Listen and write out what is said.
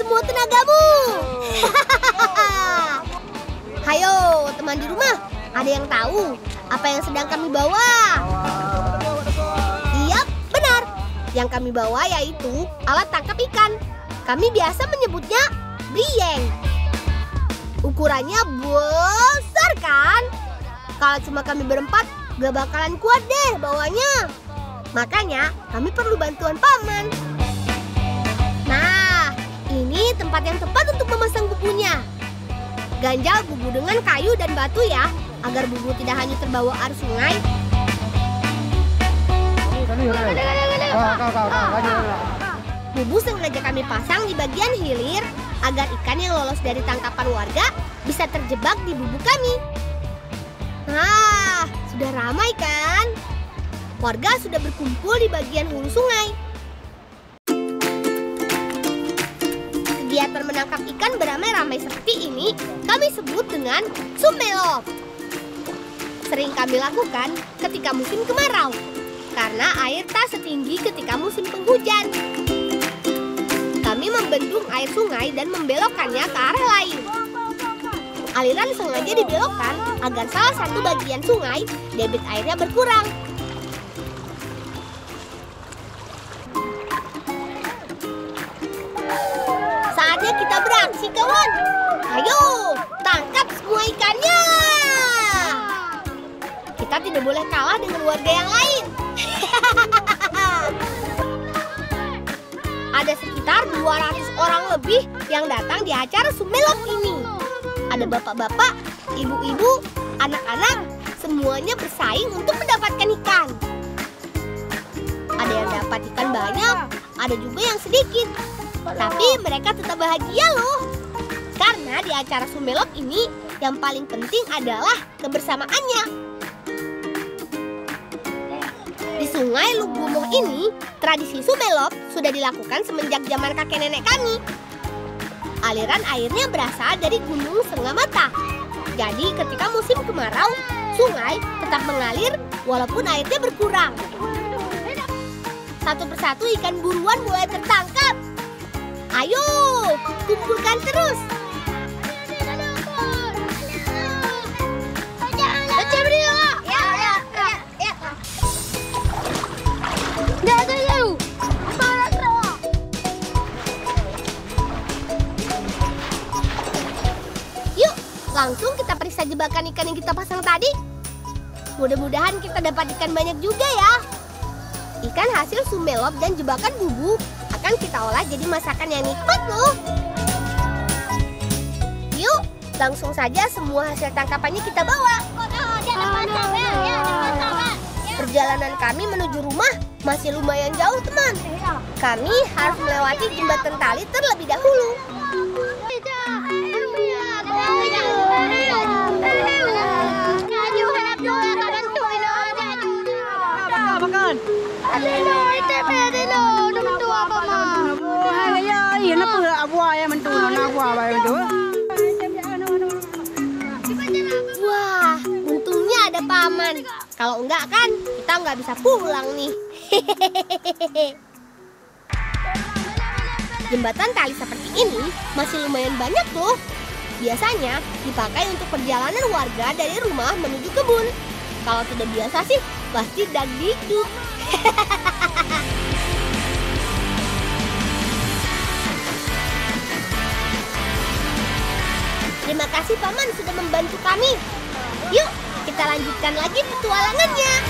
semua tenagamu. Hayo teman di rumah, ada yang tahu apa yang sedang kami bawa? Iya, benar. Yang kami bawa yaitu alat tangkap ikan. Kami biasa menyebutnya brieng. Ukurannya besar kan? Kalau cuma kami berempat, gak bakalan kuat deh bawanya. Makanya kami perlu bantuan paman. Nah, ini tempat yang tepat untuk memasang bubunya. Ganjal bubu dengan kayu dan batu ya, agar bubu tidak hanya terbawa arus sungai. Bubu sengaja kami pasang di bagian hilir agar ikan yang lolos dari tangkapan warga bisa terjebak di bubu kami. Nah, sudah ramai kan? Warga sudah berkumpul di bagian hulu sungai. Kegiatan menangkap ikan beramai-ramai seperti ini kami sebut dengan sumelop. Sering kami lakukan ketika musim kemarau, karena air tak setinggi ketika musim penghujan. Kami membendung air sungai dan membelokkannya ke arah lain. Aliran sengaja dibelokkan agar salah satu bagian sungai debit airnya berkurang. Saatnya kita beraksi, kawan. Ayo, tangkap semua ikannya. Kita tidak boleh kalah dengan warga yang lain. Ada sekitar 200 orang lebih yang datang di acara sumelop ini. Ada bapak-bapak, ibu-ibu, anak-anak, semuanya bersaing untuk mendapatkan ikan. Ada yang dapat ikan banyak, ada juga yang sedikit. Tapi mereka tetap bahagia loh. Karena di acara sumelop ini yang paling penting adalah kebersamaannya. Di sungai Lugumuh ini, tradisi sumelop sudah dilakukan semenjak zaman kakek nenek kami. Aliran airnya berasal dari Gunung Sengamata. Jadi ketika musim kemarau, sungai tetap mengalir walaupun airnya berkurang. Satu persatu ikan buruan mulai tertangkap. Ayo, kumpulkan terus. Yuk, langsung kita periksa jebakan ikan yang kita pasang tadi. Mudah-mudahan kita dapat ikan banyak juga ya. Ikan hasil sumelop dan jebakan bubu akan kita olah jadi masakan yang nikmat loh. Yuk, langsung saja semua hasil tangkapannya kita bawa. Perjalanan kami menuju rumah masih lumayan jauh, teman. Kami harus melewati jembatan tali terlebih dahulu. Wah, untungnya ada paman. Kalau enggak kan, kita nggak bisa pulang nih. Jembatan tali seperti ini masih lumayan banyak loh. Biasanya dipakai untuk perjalanan warga dari rumah menuju kebun. Kalau tidak biasa sih, pasti dagdikduk. Terima kasih paman sudah membantu kami. Yuk, kita lanjutkan lagi petualangannya.